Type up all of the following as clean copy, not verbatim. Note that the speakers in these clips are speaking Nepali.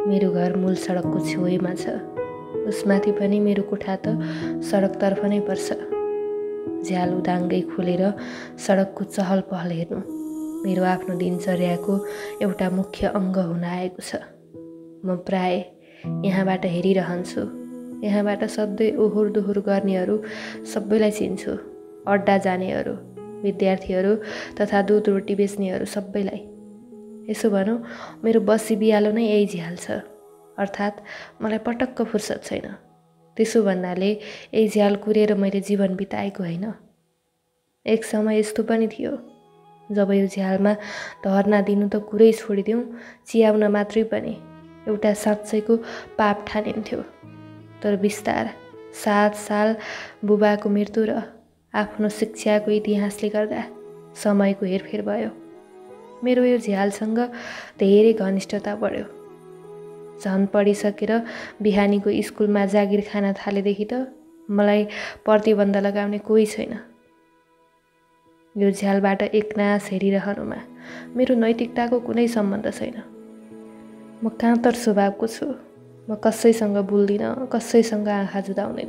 मेरो घर मूल सडकको छेउमा छ। उसमाथि पनि मेरो कोठा त सडकतर्फ नै पर्छ। झ्याल उदाङ्गै खोलेर सडकको चहल पहल हेर्नु मेरो आफ्नो दिनचर्याको एउटा मुख्य अङ्ग हुन आएको छ। म प्राय यहाँबाट हेरिरहन्छु। यहाँबाट सधैँ ओहोर दोहोर गर्नेहरू सबैलाई चिन्छु। अड्डा जानेहरू, विद्यार्थीहरू तथा दुध रोटी बेच्नेहरू सबैलाई। यसो भनौँ, मेरो बसी बिहालो नै यही झ्याल छ। अर्थात् मलाई पटक्क फुर्सद छैन। त्यसो भन्नाले यही झ्याल कुरेर मैले जीवन बिताएको होइन। एक समय यस्तो पनि थियो जब यो झ्यालमा धर्ना दिनु त कुरै छोडिदिउँ, चियाउन मात्रै पनि एउटा साँच्चैको पाप ठानिन्थ्यो। तर बिस्तार 7 साल बुबाको मृत्यु र आफ्नो शिक्षाको इतिहासले गर्दा समयको हेरफेर भयो। मेरो यो झ्यालसँग धेरै घनिष्ठता बढ्यो। झन् पढिसकेर बिहानीको स्कुलमा जागिर खान थालेदेखि त मलाई प्रतिबन्ध लगाउने कोही छैन। यो झ्यालबाट एकनास हेरिरहनुमा मेरो नैतिकताको कुनै सम्बन्ध छैन। म काँतर स्वभावको छु। म कसैसँग बोल्दिनँ, कसैसँग आँखा जुदाउँदिन।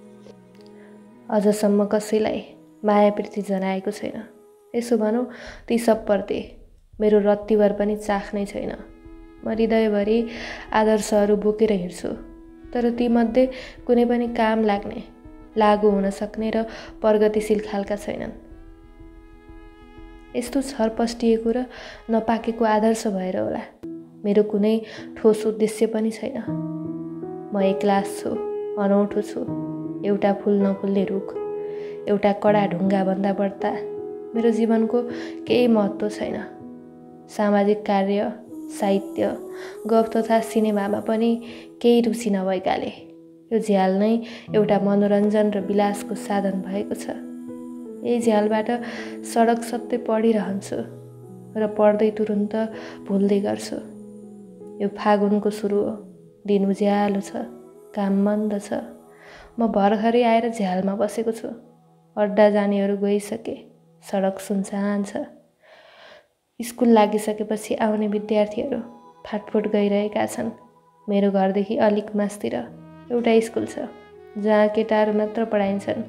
अझसम्म कसैलाई माया प्रीति जनाएको छैन। यसो भनौँ, ती सबप्रति मेरो रत्तिभर पनि चाख नै छैन। म हृदयभरि आदर्शहरू बोकेर हिँड्छु, तर तीमध्ये कुनै पनि काम लाग्ने, लागू हुन सक्ने र प्रगतिशील खालका छैनन्। यस्तो छरपस्टिएको र नपाकेको आदर्श भएर होला मेरो कुनै ठोस उद्देश्य पनि छैन। म एक्लास छु, अनौठो छु, एउटा फुल नफुल्ने रुख, एउटा कडा ढुङ्गाभन्दा बढ्ता मेरो जीवनको केही महत्त्व छैन। सामाजिक कार्य, साहित्य, गफ तथा सिनेमामा पनि केही रुचि नभएकाले यो झ्याल नै एउटा मनोरञ्जन र विलासको साधन भएको छ। यही झ्यालबाट सडक सत्तै पढिरहन्छु र पढ्दै तुरुन्त भुल्दै गर्छु। यो फागुनको सुरु हो, दिन उज्यालो छ, काम मन्द छ। म भर्खरै आएर झ्यालमा बसेको छु। अड्डा जानेहरू गइसके, सडक सुनसान छ। स्कुल लागिसकेपछि आउने विद्यार्थीहरू फाटफुट गइरहेका छन्। मेरो घरदेखि अलिक मास्तिर एउटा स्कुल छ जहाँ केटाहरू मात्र पढाइन्छन्।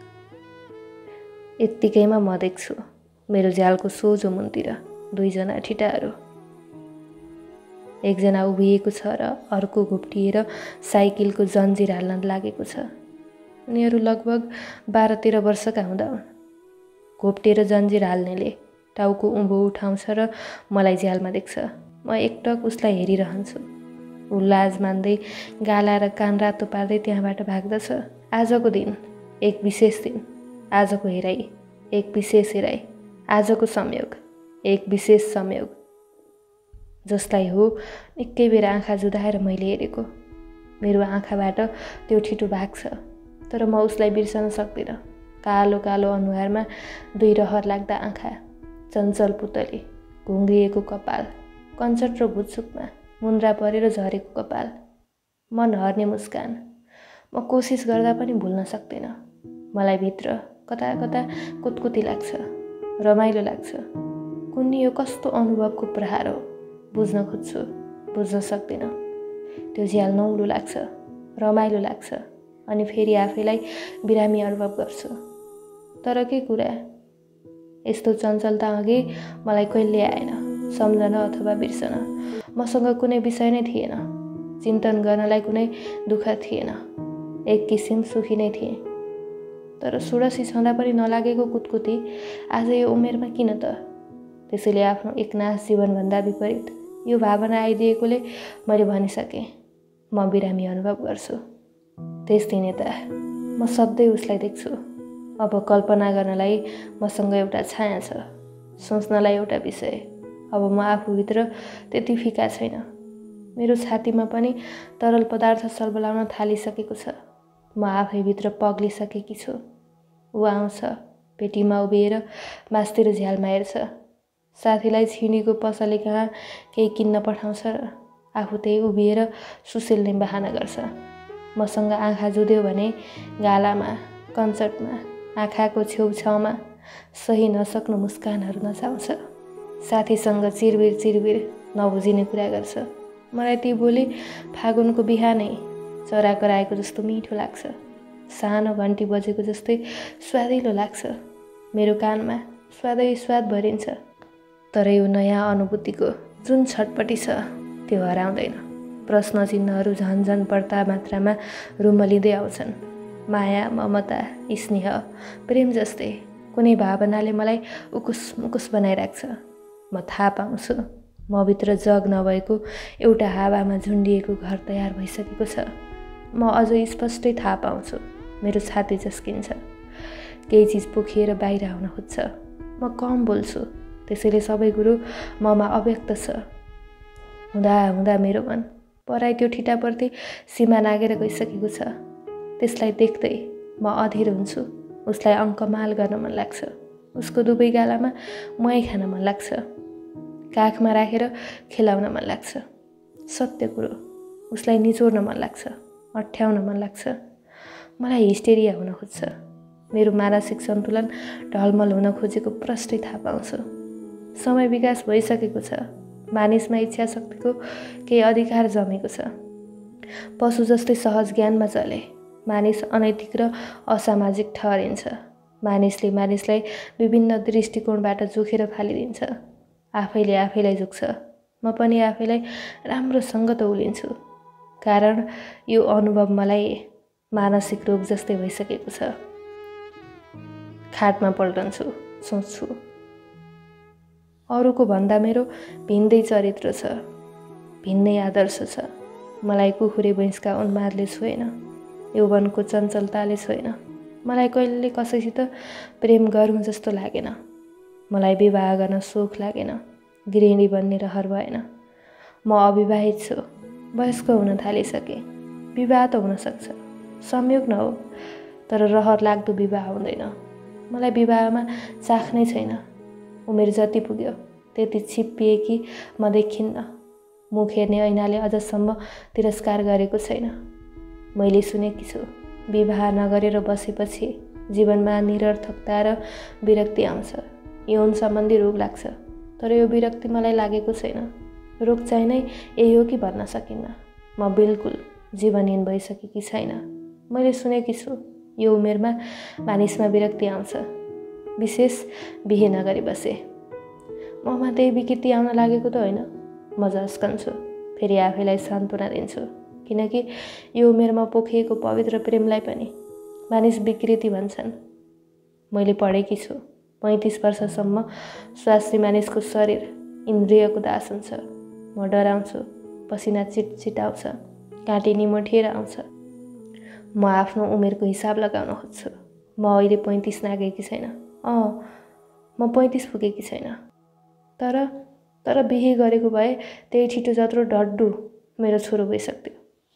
यत्तिकैमा म देख्छु मेरो झ्यालको सोझो मुनतिर 2 जना ठिटाहरू। एकजना उभिएको छ र अर्को घुप्टिएर साइकलको जन्जिर हाल्न लागेको छ। उनीहरू लगभग 12-13 वर्षका हुँदा हुन्। घोप्टेर जन्जिर हाल्नेले टाउको उँभो उठाउँछ र मलाई झ्यालमा देख्छ। म एकटक उसलाई हेरिरहन्छु। ऊ लाज मान्दै गाला र कान रातो पार्दै त्यहाँबाट भाग्दछ। आजको दिन एक विशेष दिन, आजको हेराइ एक विशेष हेराइ, आजको संयोग एक विशेष संयोग, जसलाई हो निकै बेर आँखा जुदाएर मैले हेरेको। मेरो आँखाबाट त्यो ठिटो भाग्छ, तर म उसलाई बिर्सन सक्दिनँ। कालो कालो अनुहारमा 2 रहर लाग्दा आँखा, चञ्चल पुतली, घुङ्रिएको कपाल, कञ्चट र भुत्सुकमा मुन्द्रा परेर झरेको कपाल, मन हर्ने मुस्कान। म कोसिस गर्दा पनि भुल्न सक्दिनँ। मलाई भित्र कता कता कुतकुती लाग्छ, रमाइलो लाग्छ। कुन्नी यो कस्तो अनुभवको प्रहार हो, बुझ्न खोज्छु, बुझ्न सक्दिनँ। त्यो झ्याल नौलो लाग्छ, रमाइलो लाग्छ, अनि फेरि आफैलाई बिरामी अनुभव गर्छु। तर के कुरा, यस्तो चञ्चलता अघि मलाई कहिले आएन, सम्झन अथवा बिर्सन। मसँग कुनै विषय नै थिएन, चिन्तन गर्नलाई कुनै दुःख थिएन। एक किसिम सुखी नै थिएँ। तर 16 छँदा पनि नलागेको कुतकुती आज यो उमेरमा किन त? त्यसैले आफ्नो एकनास जीवनभन्दा विपरीत यो भावना आइदिएकोले मैले भनिसकेँ, म बिरामी अनुभव गर्छु। त्यस दिन यता म सधैँ उसलाई देख्छु। अब कल्पना गर्नलाई मसँग एउटा छाया छ, सोच्नलाई एउटा विषय। अब म आफूभित्र त्यति फिका छैन। मेरो छातीमा पनि तरल पदार्थ सल्बलाउन थालिसकेको छ। म आफैभित्र पग्लिसकेकी छु। ऊ आउँछ, पेटीमा उभिएर मास्तिर झ्यालमा हेर्छ, साथीलाई छिनीको पसले कहाँ केही किन्न पठाउँछ र आफू त्यही उभिएर सुसेल्ने बहाना गर्छ। मसँग आँखा जुध्यो भने गालामा, कञ्चटमा, आँखाको छेउछाउमा सही नसक्नु मुस्कानहरू नचाउँछ। साथीसँग चिरबिर चिरबिर नबुझिने कुरा गर्छ। मलाई ती बोली फागुनको बिहानै चरा कराएको जस्तो मिठो लाग्छ। सानो घन्टी बजेको जस्तै स्वादिलो लाग्छ। मेरो कानमा स्वादै स्वाद भरिन्छ। तर यो नयाँ अनुभूतिको जुन छटपटी छ त्यो हराउँदैन। प्रश्न चिन्हहरू झन झन बढ्ता मात्रामा रुमलिँदै आउँछन्। माया, ममता, स्नेह, प्रेम जस्तै कुनै भावनाले मलाई उकुस मुकुस बनाइराख्छ। म थाहा पाउँछु म भित्र जग नभएको एउटा हावामा झुन्डिएको घर तयार भइसकेको छ। म अझ स्पष्टै थाहा पाउँछु मेरो छाती झस्किन्छ। केही चिज पोखिएर बाहिर आउन खोज्छ। म कम बोल्छु, त्यसैले सबै कुरो ममा अव्यक्त छ। हुँदा हुँदा मेरो मन पराई त्यो ठिटाप्रति सीमा नागेर गइसकेको छ। त्यसलाई देख्दै म अधीर हुन्छु। उसलाई अङ्कमाल गर्न मन लाग्छ। उसको दुवै गालामा मुहाई खान मन लाग्छ। काखमा राखेर खेलाउन मन लाग्छ। सत्य कुरो, उसलाई निचोर्न मन लाग्छ, अठ्याउन मन लाग्छ। मलाई हिस्टेरिया हुन खोज्छ। मेरो मानसिक सन्तुलन ढलमल हुन खोजेको प्रष्टै थाहा पाउँछु। समय विकास भइसकेको छ। मानिसमा इच्छा शक्तिको केही अधिकार जमेको छ। पशु जस्तै सहज ज्ञानमा चले मानिस अनैतिक र असामाजिक ठहरिन्छ। मानिसले मानिसलाई विभिन्न दृष्टिकोणबाट जोखेर फालिदिन्छ। आफैले आफैलाई जोग्छ। म पनि आफैलाई राम्रोसँग तौलिन्छु। कारण यो अनुभव मलाई मानसिक रोग जस्तै भइसकेको छ। खाटमा पल्टन्छु, सोच्छु। अरूको भन्दा मेरो भिन्दै चरित्र छ, भिन्नै आदर्श छ। मलाई कुखुरे भैँसका उन्मादले छोएन, यौवनको चञ्चलताले छोएन। मलाई कहिले कसैसित प्रेम गरौँ जस्तो लागेन। मलाई विवाह गर्न सोख लागेन। गृहिणी बन्ने रहर भएन। म अविवाहित छु, वयस्क हुन थालिसकेँ। विवाह त हुनसक्छ, संयोग नहो, तर रहर लाग्दो विवाह हुँदैन। मलाई विवाहमा चाख नै छैन। उमेर जति पुग्यो त्यति छिप्पिए कि म देखिन्न। मुख हेर्ने ऐनाले अझसम्म तिरस्कार गरेको छैन। मैले सुनेकी छु विवाह नगरेर बसेपछि जीवनमा निरर्थकता र विरक्ति आउँछ। यौन सम्बन्धी रोग लाग्छ। तर यो विरक्ति मलाई लागेको छैन। रोग चाहिँ नै यही हो कि भन्न सकिन्न। म बिल्कुल जीवनहीन भइसकेकी छैन। मैले सुनेकी छु यो उमेरमा मानिसमा विरक्ति आउँछ, विशेष बिहे नगरी बसे। ममा त्यही विकृति आउन लागेको त होइन। म झस्कन्छु, फेरि आफैलाई सान्त्वना दिन्छु। किनकि यो उमेरमा पोखिएको पवित्र प्रेमलाई पनि मानिस विकृति भन्छन्। मैले पढेकी छु 35 वर्षसम्म स्वास्नी मानिसको शरीर इन्द्रियको दास हुन्छ। म डराउँछु, पसिना चिटचिट आउँछ, काँटी निमोठिएर आउँछ। म आफ्नो उमेरको हिसाब लगाउन खोज्छु। म अहिले 35 नागेकी छैन। म 35 पुगेकी छैन। तर बिहे गरेको भए त्यही छिटो जत्रो डड्डु मेरो छोरो भइसक्थ्यो।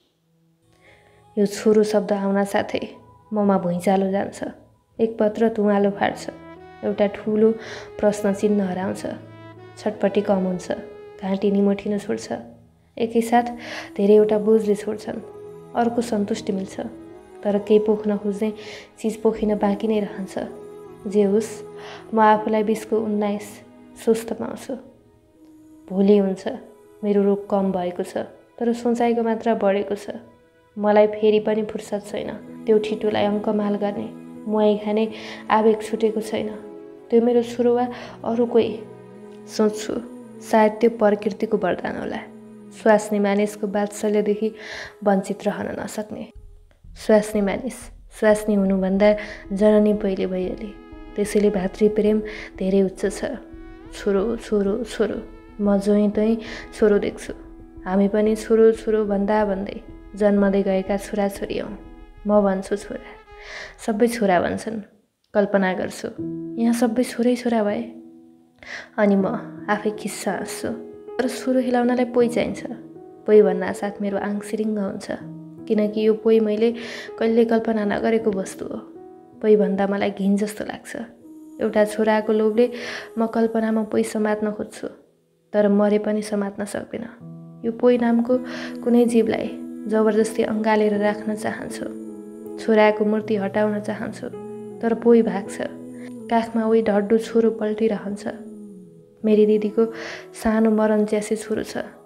यो छोरो शब्द आउन साथै ममा भुइँचालो जान्छ। एक पत्र तुवालो फाट्छ। एउटा ठुलो प्रश्न चिन्ह हराउँछ। छटपटी कम हुन्छ। घाँटी निमोठिन छोड्छ। एकैसाथ धेरैवटा बोझले छोड्छन्। अर्को सन्तुष्टि मिल्छ। तर केही पोख्न खोज्ने चिज पोखिन बाँकी नै रहन्छ। जे होस्, म आफूलाई 20 स्वस्थ पाउँछु। भोलि हुन्छ। मेरो रोग कम भएको छ, तर सोचाइको मात्रा बढेको छ। मलाई फेरि पनि फुर्सद छैन त्यो ठिटोलाई अङ्कमाल गर्ने, मुहाई खाने आवेग छुटेको छैन। त्यो मेरो छोरो वा अरू कोही। सोच्छु सायद त्यो प्रकृतिको वरदान होला। स्वास्नी मानिसको वात्सल्यदेखि वञ्चित रहन नसक्ने। स्वास्नी मानिस स्वास्नी हुनुभन्दा जननी पहिले भइहाले। त्यसैले भातृप्रेम धेरै उच्च छ। छोरो छोरो छोरो, म जोइ तोइ छोरो देख्छु। हामी पनि छोरो छोरो भन्दा भन्दै जन्मदै गएका छोराछोरी हौँ। म भन्छु छोरा, सबै छोरा भन्छन्। कल्पना गर्छु यहाँ सबै छोरै छोरा भए। अनि म आफै खिस्सा हाँस्छु। तर छोरो हिलाउनलाई पोइ चाहिन्छ। पोइ भन्नासाथ मेरो आङ सिरिङ्ग हुन्छ। किनकि यो पोइ मैले कहिले कल्पना नगरेको वस्तु हो। पोइ भन्दा मलाई घिन जस्तो लाग्छ। एउटा छोराको लोभले म कल्पनामा पोइ समात्न खोज्छु, तर मरे पनि समात्न सक्दिनँ। यो पोइ नामको कुनै जीवलाई जबरजस्ती अँगालेर राख्न चाहन्छु। छोराको मूर्ति हटाउन चाहन्छु, तर पोइ भाग्छ। काखमा उही ढड्डु छोरो पल्टिरहन्छ। मेरी दिदीको सानो मरण च्यासे छोरो छ।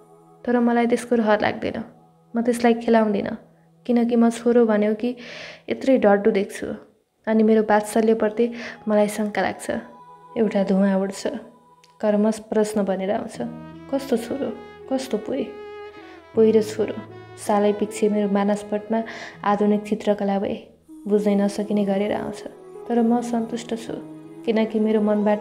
तर मलाई त्यसको रहर लाग्दैन। म त्यसलाई खेलाउँदिनँ, किनकि म छोरो भन्यो कि यत्रै डड्डु देख्छु अनि मेरो वात्सल्यप्रति मलाई शङ्का लाग्छ। एउटा धुवा उड्छ। कर्मश प्रश्न बनेर आउँछ, कस्तो छोरो, कस्तो पोइ र छोरो। सालै पछि मेरो मानसपटमा आधुनिक चित्रकला भए बुझ्नै नसकिने गरेर आउँछ। तर म सन्तुष्ट छु, किनकि मेरो मनबाट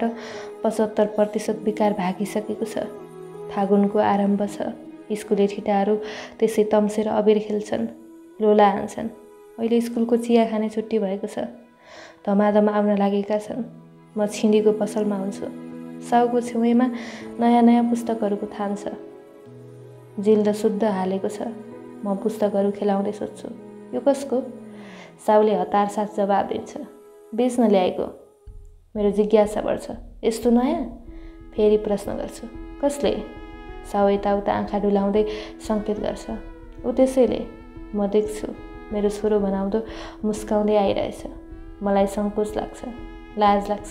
75% विकार भागिसकेको छ। फागुनको आरम्भ छ। स्कुले ठिटाहरू त्यसै तम्सेर अबिर खेल्छन्, लोला हान्छन्। अहिले स्कुलको चिया खाने छुट्टी भएको छ। धमाधम आउन लागेका छन्। म छिँडीको पसलमा हुन्छु। साउको छेउमा नयाँ पुस्तकहरूको थान छ। जिल्द शुद्ध हालेको छ। म पुस्तकहरू खेलाउँदै सोध्छु, यो कसको? साउले हतार साथ जवाब दिन्छ, बेच्न ल्याएको। मेरो जिज्ञासा बढ्छ, यस्तो नयाँ? फेरि प्रश्न गर्छु, कसले? साउ यताउता आँखा डुलाउँदै सङ्केत गर्छ, ऊ त्यसैले। म देख्छु, मेरो छोरो बनाउँदो मुस्काउँदै आइरहेछ। मलाई सङ्कोच लाग्छ, लाज लाग्छ।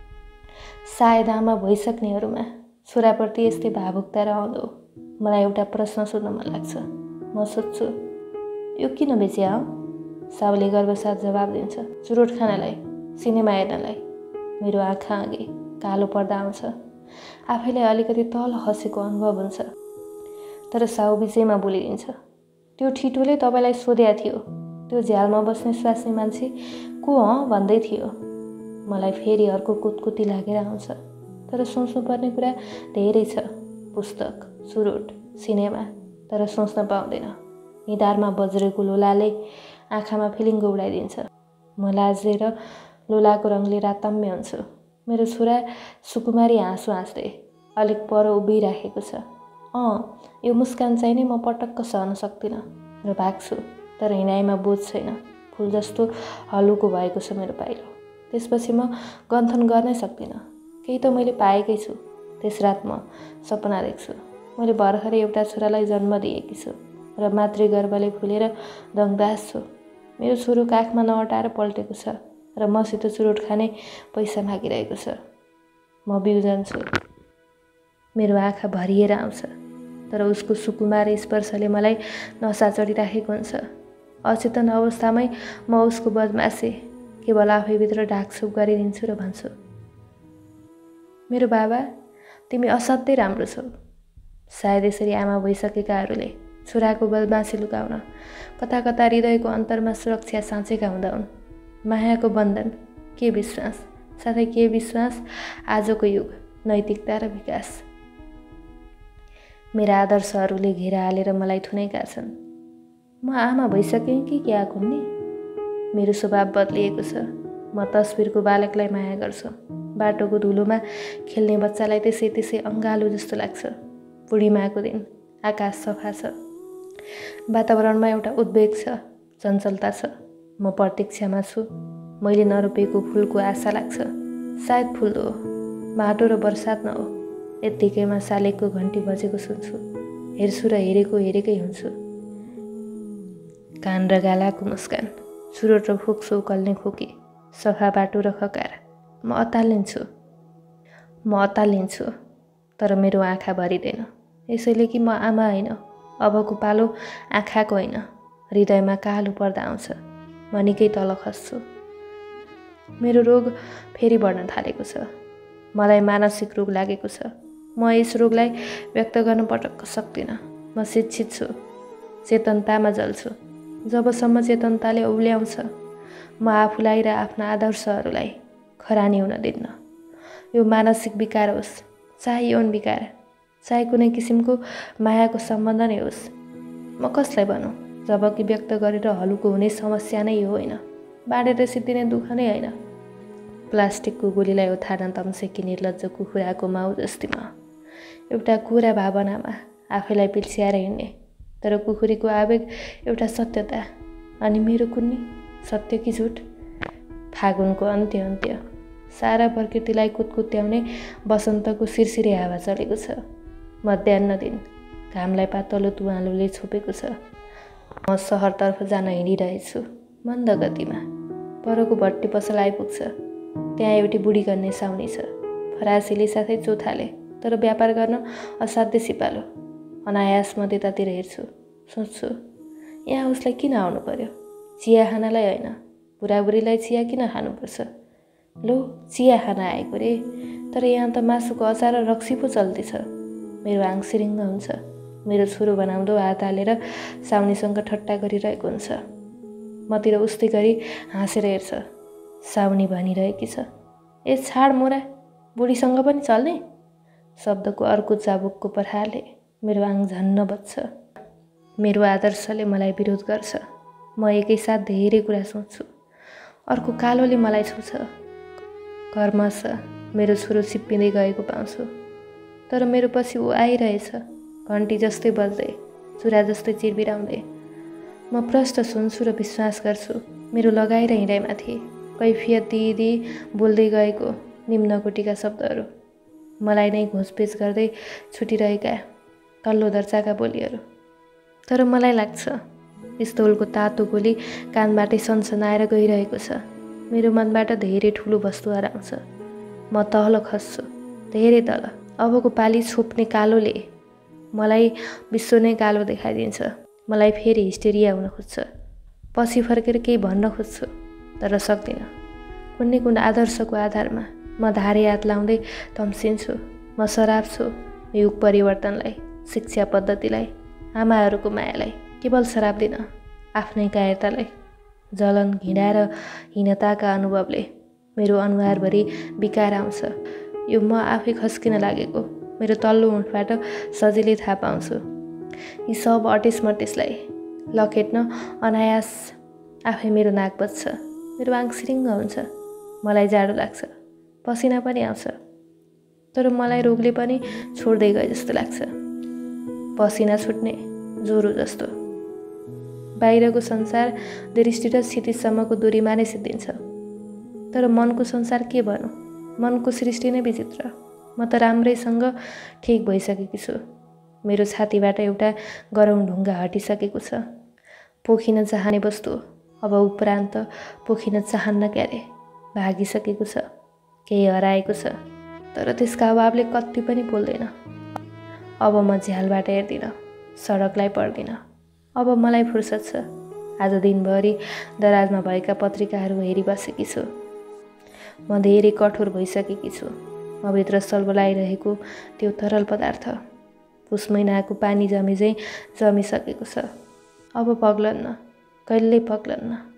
सायद आमा भइसक्नेहरूमा छोराप्रति यस्तै भावुकता रहँदो। मलाई एउटा प्रश्न सोध्न मन लाग्छ। म सोध्छु, यो किन बेच्या हो? साउले गर्वसाथ जवाब दिन्छ, चुरोट खानलाई, सिनेमा हेर्नलाई। मेरो आँखा अघि कालो पर्दा आउँछ। आफैलाई अलिकति तल खसेको अनुभव हुन्छ। तर साउ बिचैमा बोलिदिन्छ, त्यो ठिटोले तपाईँलाई सोधेको थियो, त्यो झ्यालमा बस्ने स्वास्नी मान्छे को हँ भन्दै थियो। मलाई फेरि अर्को कुतकुती लागेर आउँछ। तर सोच्नुपर्ने कुरा धेरै छ। पुस्तक, चुरोट, सिनेमा। तर सोच्न पाउँदैन। निधारमा बज्रेको लोलाले आँखामा फिलिङ्गो उडाइदिन्छ। म लाजेर लोलाको रङले रातम्य हुन्छु। मेरो छोरा सुकुमारी हाँसो हाँस्दै अलिक पर उभिराखेको छ। यो मुस्कान चाहिँ नै म पटक्क सहन सक्दिनँ र भाग्छु। तर हिँडाइमा बोझ छैन। फुल जस्तो हलुको भएको छ मेरो पाइलो। त्यसपछि म गन्थन गर्नै सक्दिनँ। केही त मैले पाएकै छु। त्यस रात म सपना देख्छु। मैले भर्खरै एउटा छोरालाई जन्म दिएकी छु र मातृगर्भले फुलेर दङदास छु। मेरो छोरो काखमा नअटाएर पल्टेको छ र मसित चुरोट खाने पैसा मागिरहेको छ। म बिउजन छु। मेरो आँखा भरिएर आउँछ। तर उसको सुकुमार स्पर्शले मलाई नसा चढिराखेको हुन्छ। अचेतन अवस्थामै म उसको बदमासी केवल आफैभित्र ढाकछोप गरिदिन्छु र भन्छु, मेरो बाबा, तिमी असाध्यै राम्रो छौ। सायद यसरी आमा भइसकेकाहरूले छोराको बदमासी लुकाउन कता कता हृदयको अन्तरमा सुरक्षा साँचेका हुँदा हुन्। मायाको बन्धन, के विश्वास, साथै के विश्वास आजको युग, नैतिकता र विकास। मेरा आदर्शहरूले घेरा हालेर मलाई थुनेका छन्। म आमा भइसकेँ कि क्या कुन्नी? मेरो स्वभाव बदलिएको छ। म तस्बिरको बालकलाई माया गर्छु। बाटोको धुलोमा खेल्ने बच्चालाई त्यसै अङ्गालो जस्तो लाग्छ। पूर्णिमाको दिन आकाश सफा छ। वातावरणमा एउटा उद्वेग छ, चञ्चलता छ। म प्रतीक्षामा छु। मैले नरोपेको फुलको आशा लाग्छ। सायद फुल्दो हो, माटो र बर्सात न हो। यत्तिकैमा शालिगको घन्टी बजेको सुन्छु। हेर्छु र हेरेकै हुन्छु। कान र गालाको मुस्कान, चुरोट र फोक्सो उकल्ने खोकी, सफा बाटो र खकार। म अतालिन्छु। तर मेरो आँखा भरिँदैन। यसैले कि म आमा होइन। अबको पालो आँखाको होइन। हृदयमा कालो पर्दा आउँछ। म निकै तल खस्छु। मेरो रोग फेरि बढ्न थालेको छ। मलाई मानसिक रोग लागेको छ। म यस रोगलाई व्यक्त गर्न पटक्क सक्दिनँ। म शिक्षित छु। चेतनतामा जल्छु। जबसम्म चेतनताले औल्याउँछ, म आफूलाई र आफ्ना आदर्शहरूलाई खरानी हुन दिन्न। यो मानसिक विकार होस्, चाहे यौन विकार, चाहे कुनै किसिमको मायाको सम्बन्ध नै होस्। म कसलाई भनौँ? जबकि व्यक्त गरेर हलुको हुने समस्या नै यो होइन, बाँडेर सिद्धिने दुःख नै होइन। प्लास्टिकको गोलीलाई उठार्न तम्सेकी निर्लज्ज कुखुराको माउ जस्ती म एउटा कुरा भावनामा आफैलाई पिल्स्याएर हिँड्ने। तर कुखुरीको आवेग एउटा सत्यता। अनि मेरो कुन्नी, सत्य कि झुट? फागुनको अन्त्य सारा प्रकृतिलाई कुतकुत्याउने वसन्तको सिरसिरे हावा चलेको छ। मध्याह्न दिन घामलाई पातलो तुवालोले छोपेको छ। म सहरतर्फ जान हिँडिरहेछु मन्द गतिमा। परको भट्टी पसल आइपुग्छ। त्यहाँ एउटी बुढी गन्ने साउनी छ। फरासीले साथै चोथाले, तर व्यापार गर्न असाध्य सिपालो। अनायास म त्यतातिर हेर्छु। सोच्छु यहाँ उसलाई किन आउनु पर्यो? चिया खानालाई होइन, बुढाबुढीलाई चिया किन खानुपर्छ? लो चिया खाना आएको रे, तर यहाँ त मासुको अचार र रक्सी पो चल्दैछ। मेरो आङ सिरिङ्ग हुन्छ। मेरो छोरो बनाउँदो हात हालेर साउनीसँग ठट्टा गरिरहेको हुन्छ। मतिर उस्तै गरी हाँसेर हेर्छ। साउनी भनिरहेकी छ, ए छाड मोरा, बुढीसँग पनि चल्ने? शब्दको अर्को चाबुकको प्रहारले मेरो आङ झन्न बज्छ। मेरो आदर्शले मलाई विरोध गर्छ। म एकैसाथ धेरै कुरा सोच्छु। अर्को कालोले मलाई छुछ। कर्मश मेरो छोरो छिप्पिँदै गएको पाउँछु। तर मेरो पछि ऊ आइरहेछ, घन्टी जस्तै बज्दै, चुरा जस्तै चिरबिराउँदै। म प्रष्ट सुन्छु र विश्वास गर्छु मेरो लगाएर हिँडाइमाथि कैफियत दिदी बोल्दै गएको निम्नकोटीका शब्दहरू, मलाई नै घोचपेच गर्दै छुटिरहेका तल्लो दर्जाका बोलीहरू। तर मलाई लाग्छ पिस्तोलको तातो गोली कानबाटै सनसनाएर गइरहेको छ। मेरो मनबाट धेरै ठुलो वस्तु हराउँछ। म तल खस्छु, धेरै तल। अबको पाली छोप्ने कालोले मलाई विश्व नै कालो देखाइदिन्छ। मलाई फेरि हिस्टेरिया हुन खोज्छ। पछि फर्केर केही भन्न खोज्छु, तर सक्दिनँ। कुनै कुनै आदर्शको आधारमा म धारे हात लाउँदै तम्सिन्छु। म शराब छु युग परिवर्तनलाई, शिक्षा पद्धतिलाई, आमाहरूको मायालाई। केवल शराब दिन, आफ्नै कायरतालाई। जलन, घृणा र हीनताका अनुभवले मेरो अनुहारभरि विकार आउँछ। यो म आफै खस्किन लागेको मेरो तल्लो ओठबाट सजिलै थाहा पाउँछु। यी सब अटेसमटेसलाई लखेट्न अनायास आफै मेरो नाक बज्छ। मेरो आङ सिरिङ्ग हुन्छ। मलाई जाडो लाग्छ, पसिना पनि आउँछ। तर मलाई रोगले पनि छोड्दै गए जस्तो लाग्छ। पसिना छुट्ने ज्वरो जस्तो। बाहिरको संसार दृष्टि र क्षितिजसम्मको दूरीमा नै सिद्धिन्छ। तर मनको संसार के भनौँ? मनको सृष्टि नै विचित्र। म त राम्रैसँग ठिक भइसकेकी छु। मेरो छातीबाट एउटा गरौँ ढुङ्गा हटिसकेको छ। पोखिन चाहने वस्तु अब उपरान्त पोखिन चाहन्न क्यारे भागिसकेको छ। केही हराएको छ, तर त्यसका अभावले कति पनि बोल्दैन। अब म झ्यालबाट हेर्दिनँ, सडकलाई पढ्दिनँ। अब मलाई फुर्सद छ। आज दिनभरि दराजमा भएका पत्रिकाहरू हेरिबसेकी छु। म धेरै कठोर भइसकेकी छु। म भित्र सल्बलाइरहेको त्यो तरल पदार्थ पुस महिनाको पानी जमी चाहिँ जमिसकेको छ। अब पग्लन्न, कहिल्यै पग्लन्न।